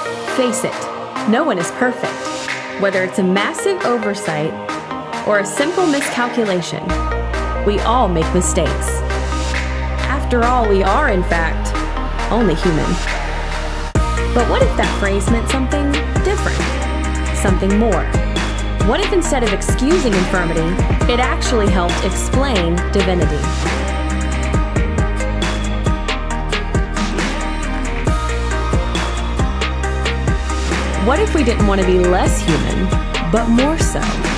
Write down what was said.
Face it, no one is perfect. Whether it's a massive oversight or a simple miscalculation, we all make mistakes. After all, we are, in fact, only human. But what if that phrase meant something different? Something more? What if instead of excusing infirmity, it actually helped explain divinity? What if we didn't want to be less human, but more so?